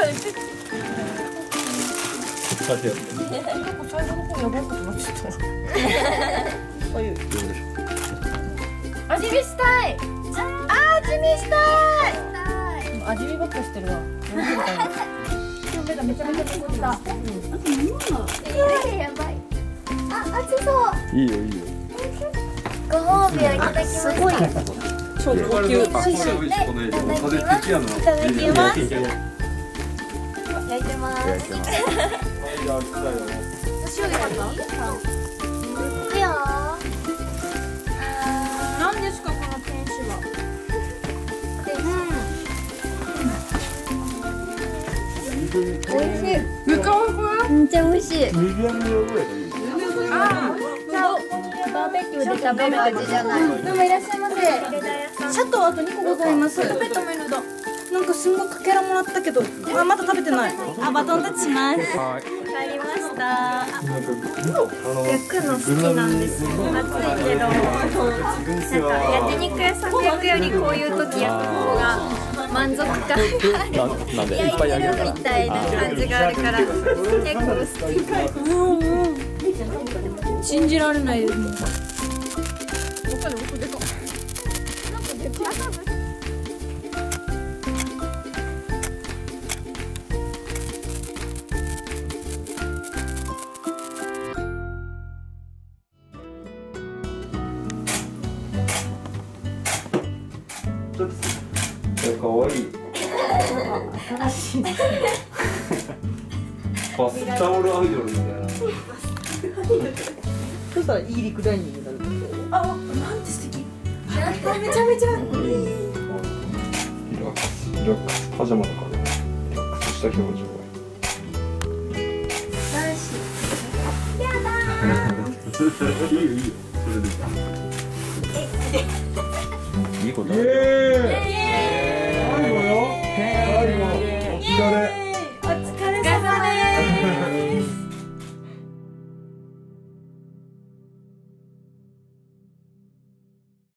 最後の方やばいことなっちゃった。味見したい。味見したい。味見ばっかしてるわ。目がめちゃめちゃ残った。 やばい。熱そう。 いいよいいよ。 ご褒美をいただきました。 すごい。超高級。 いただきます。焼いてます。塩入れた？いくよ。 何ですかこの天使は。 美味しい。 めっちゃ美味しい。 ミディアムレアぐらいがいい。 バーベキューで食べる味じゃない。どうもいらっしゃいませ。 シャトーあと2個ございます。食べたメヌだ。なんかすんごいかけらもらったけど、まだ食べてない。バトンタッチします。 わかりました。焼くの好きなんですよ。暑いけど、なんか焼肉屋さんで焼くよりこういう時焼く方が満足感がある。 なんでいっ焼いてぱいあげるるみたいな感じがあるから結構好き。 信じられないです。 かわいい。バスタオルアイドルみたいな。 そしたらいいリクライニングになる。なんて素敵。 めちゃめちゃリラックスパジャマとかでリラックスした表情が。いいよいいよ。それで。いいことあるよ。最後よ。最後。お疲れ。